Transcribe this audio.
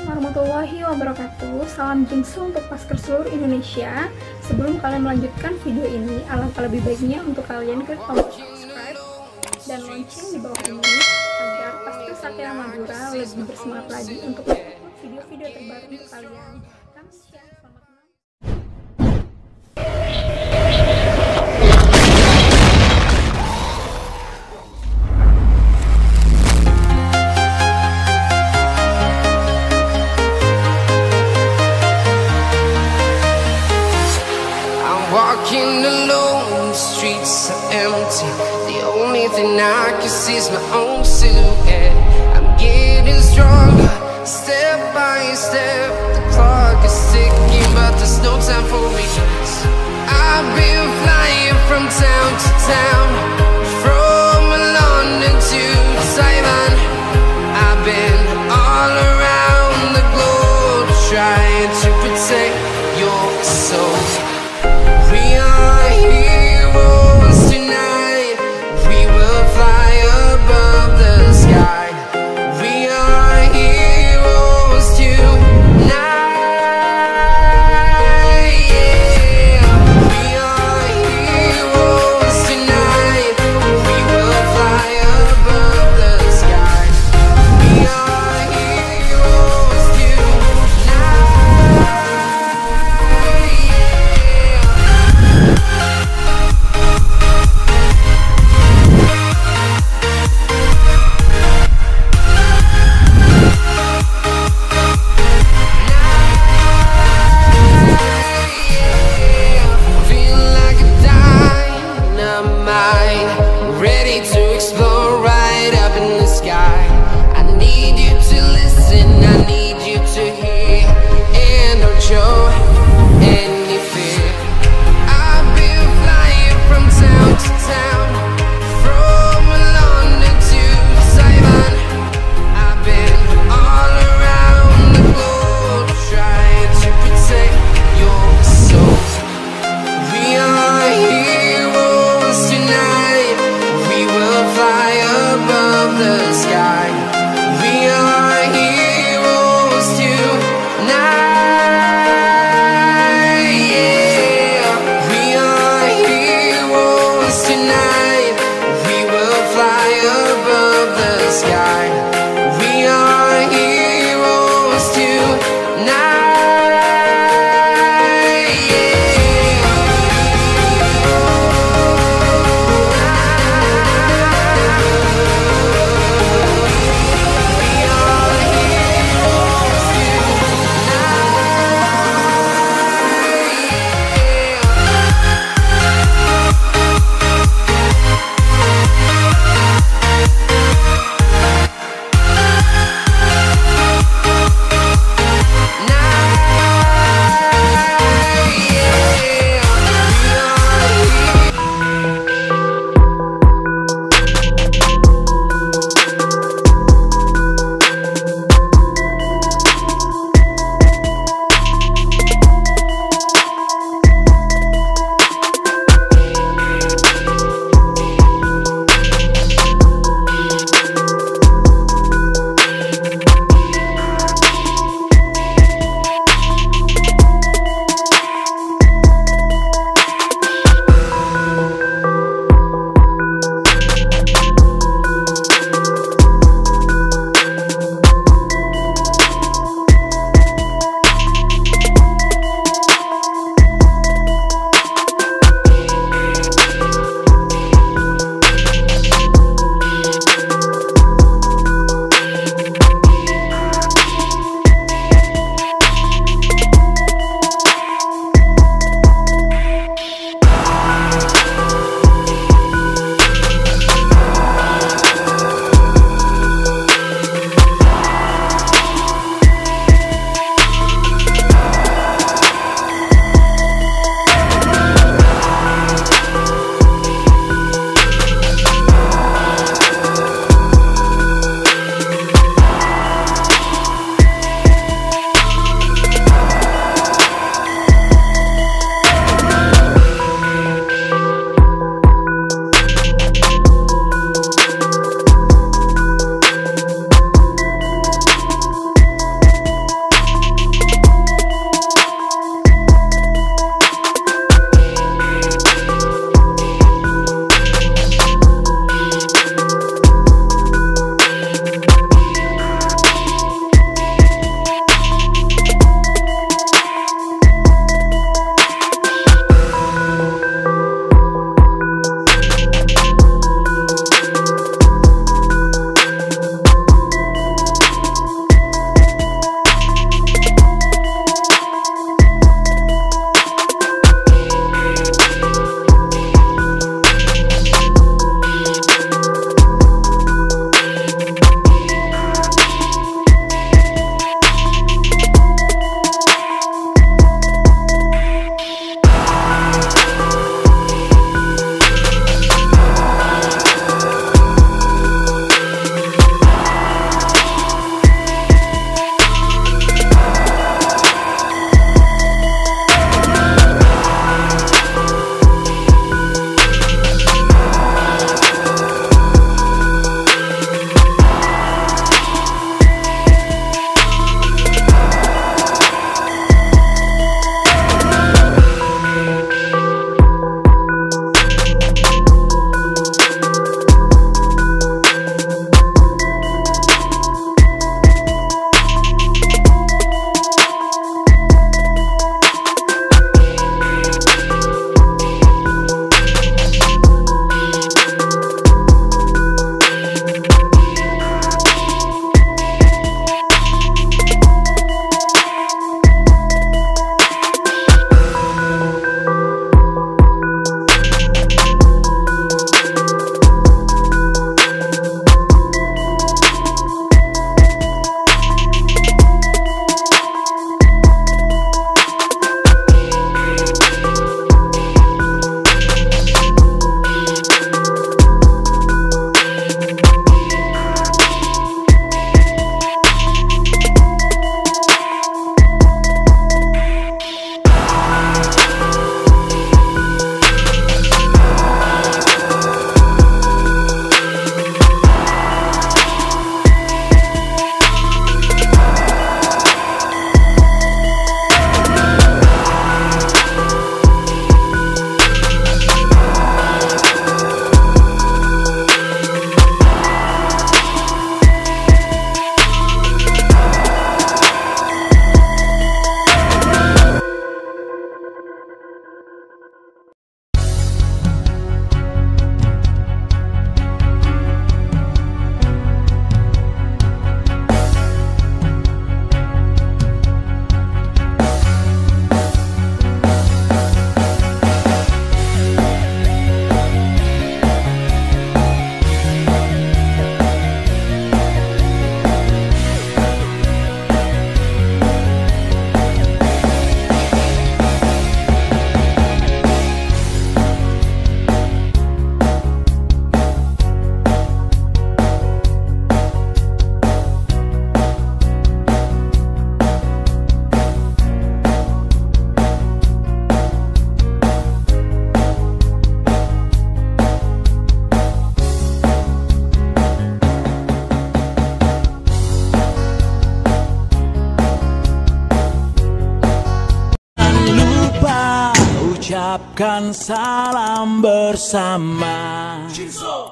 warahmatullahi wabarakatuh. Salam jinsu untuk Pasker seluruh Indonesia. Sebelum kalian melanjutkan video ini, alangkah lebih baiknya untuk kalian klik tombol subscribe dan lonceng di bawah ini agar Pasker Satya Madura lebih bersemangat lagi untuk mengupload video-video terbaru untuk kalian. Kami share, selamat menonton. Walking alone, the streets are empty. The only thing I can see is my own silhouette. I'm getting stronger, step by step. The clock is ticking, but there's no time for me. I've been flying from town to town, from London to Thailand. I've been all around the globe, trying to protect your soul. We are heroes tonight. We will fly above the sky. We are heroes tonight. Yeah. We are heroes tonight. ucapkan salam bersama.